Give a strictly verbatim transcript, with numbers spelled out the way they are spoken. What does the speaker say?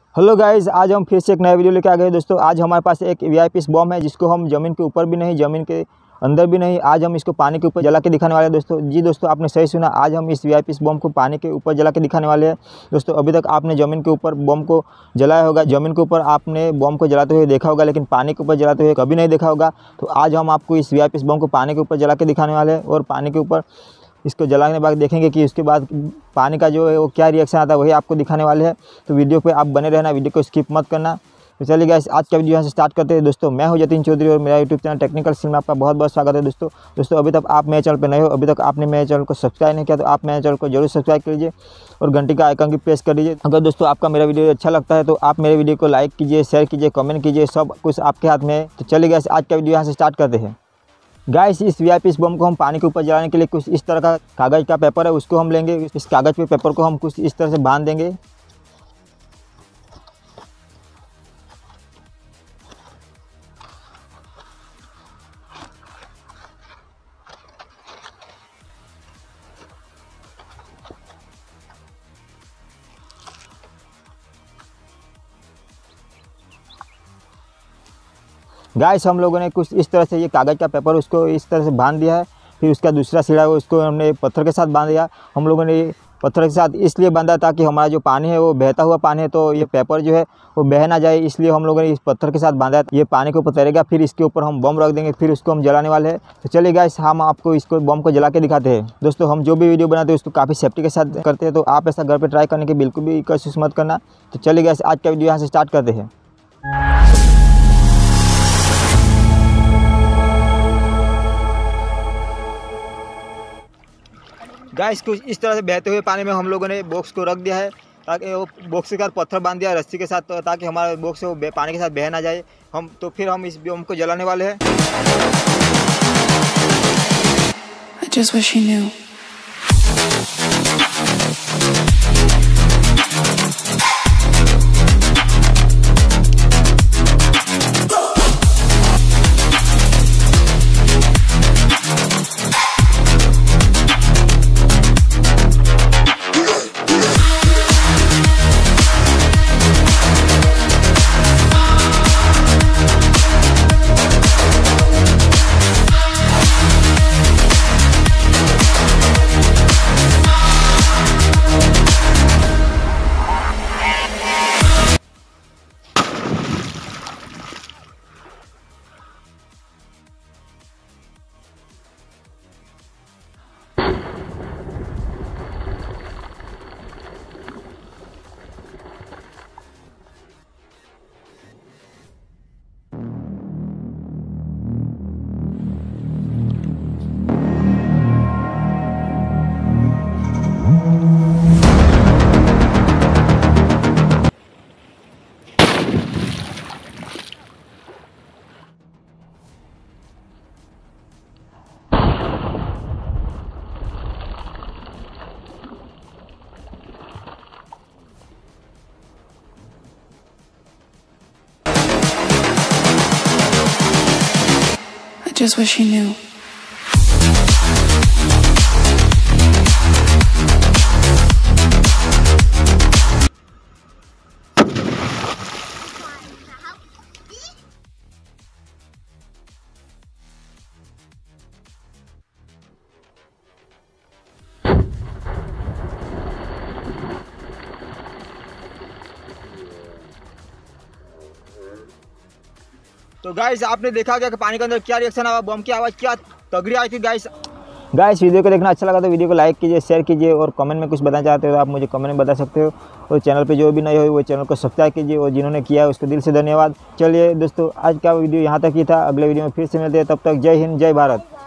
Hello guys, आज हम फिर से एक नया वीडियो लेकर आ गए दोस्तों। आज हमारे पास एक वीआईपी बम है जिसको हम ज़मीन के ऊपर भी नहीं, ज़मीन के अंदर भी नहीं, आज हम इसको पानी के ऊपर जला के दिखाने वाले हैं दोस्तों। जी दोस्तों, आपने सही सुना, आज हम इस वीआईपी बम को पानी के ऊपर जला के दिखाने वाले हैं दोस्तों। अभी तक आपने ज़मीन के ऊपर बम को जलाया होगा, ज़मीन के ऊपर आपने बम को जलाते हुए देखा होगा, लेकिन पानी के ऊपर जलाते हुए कभी नहीं देखा होगा। तो आज हम आपको इस वीआईपी बम को पानी के ऊपर जला के दिखाने वाले हैं और पानी के ऊपर इसको जलाने के बाद देखेंगे कि उसके बाद पानी का जो है वो क्या रिएक्शन आता है, वही आपको दिखाने वाले हैं। तो वीडियो पे आप बने रहना, वीडियो को स्किप मत करना। तो चलिए गाइस, आज का वीडियो यहाँ से स्टार्ट करते हैं दोस्तों। मैं हूं जतिन चौधरी और मेरा यूट्यूब चैनल टेक्निकल स्किल में आपका बहुत बहुत स्वागत है दोस्तों। दोस्तों अभी तक आप मेरे चैनल पर नए हो, अभी तक आपने मेरे चैनल को सब्सक्राइब नहीं किया तो आप मेरे चैनल को जरूर सब्सक्राइब कीजिए और घंटी का आइकन भी प्रेस कर दीजिए। अगर दोस्तों आपका मेरा वीडियो अच्छा लगता है तो आप मेरे वीडियो को लाइक कीजिए, शेयर कीजिए, कमेंट कीजिए, सब कुछ आपके हाथ में है। तो चलिए गाइस, आज का वीडियो यहाँ से स्टार्ट करते हैं। गाइस, इस वीआईपी बम को हम पानी के ऊपर जलाने के लिए कुछ इस तरह का कागज़ का पेपर है, उसको हम लेंगे। इस कागज़ पे पेपर को हम कुछ इस तरह से बांध देंगे। गाइस, हम लोगों ने कुछ इस तरह से ये कागज़ का पेपर उसको इस तरह से बांध दिया है। फिर उसका दूसरा सिरा है उसको हमने पत्थर के साथ बांध दिया। हम लोगों ने पत्थर के साथ इसलिए बांधा ताकि हमारा जो पानी है वो बहता हुआ पानी है, तो ये पेपर जो है वो बह ना जाए, इसलिए हम लोगों ने इस पत्थर के साथ बांधा। ये पानी के ऊपर तैरेगा, फिर इसके ऊपर हम बम रख देंगे, फिर उसको हम जलाने वाले हैं। तो चलिए गाइस, हम आपको इसको बम को जला के दिखाते हैं दोस्तों। हम जो भी वीडियो बनाते हैं उसको काफ़ी सेफ्टी के साथ करते हैं, तो आप ऐसा घर पर ट्राई करने की बिल्कुल भी कोशिश मत करना। तो चलिए गाइस, आज का वीडियो यहाँ से स्टार्ट करते हैं। गाइस, कुछ इस तरह से बहते हुए पानी में हम लोगों ने बॉक्स को रख दिया है, ताकि वो बॉक्स के साथ पत्थर बांध दिया रस्सी के साथ, ताकि हमारा बॉक्स वो पानी के साथ बह ना जाए। हम तो फिर हम इस बम को जलाने वाले हैं। I just wish he knew. I just wish he knew. तो गाइस, आपने देखा क्या कि पानी के अंदर क्या रिएक्शन आया, बम की आवाज़ क्या तगड़ी आई थी गाइस। गाइस, वीडियो को देखना अच्छा लगा तो वीडियो को लाइक कीजिए, शेयर कीजिए और कमेंट में कुछ बताना चाहते हो तो आप मुझे कमेंट में बता सकते हो। और चैनल पे जो भी नए हो वो चैनल को सब्सक्राइब कीजिए और जिन्होंने किया है उसको दिल से धन्यवाद। चलिए दोस्तों, आज का वीडियो यहाँ तक ही था। अगले वीडियो में फिर से मिलते हैं, तब तक जय हिंद, जय भारत।